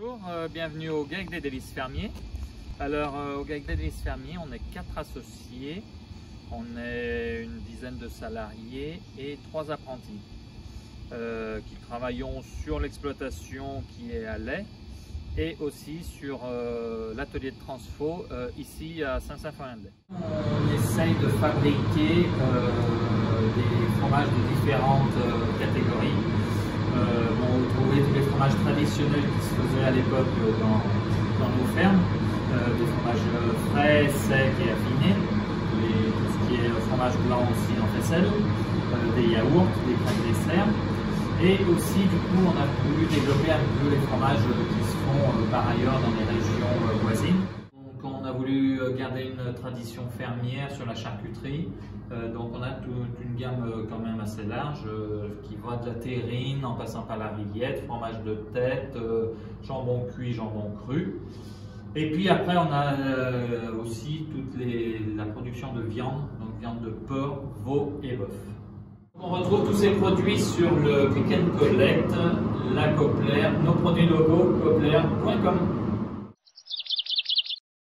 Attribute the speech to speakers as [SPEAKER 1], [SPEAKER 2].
[SPEAKER 1] Bonjour, bienvenue au GAEC des Délices Fermiers. Alors au GAEC des Délices Fermiers, on est 4 associés, on est une dizaine de salariés et 3 apprentis qui travaillons sur l'exploitation qui est à lait et aussi sur l'atelier de transfo ici à Saint-Symphorien-de-Lez. On essaye de fabriquer des fromages de différentes catégories. Vous trouvez tous les fromages traditionnels qui se faisaient à l'époque dans nos fermes, des fromages frais, secs et affinés, tout ce qui est fromage blanc aussi en faisselle, des yaourts, des crèmes dessert. Et aussi, du coup, on a voulu développer un peu les fromages qui se font par ailleurs dans les régions voisines. Donc, on a voulu garder une tradition fermière sur la charcuterie. Donc, on a toute une gamme quand même assez large qui va de la terrine en passant par la rillette, fromage de tête, jambon cuit, jambon cru. Et puis après, on a aussi la production de viande, donc viande de porc, veau et bœuf. On retrouve tous ces produits sur le Click and Collect, la Coplaire, nos produits locaux, coplaire.com.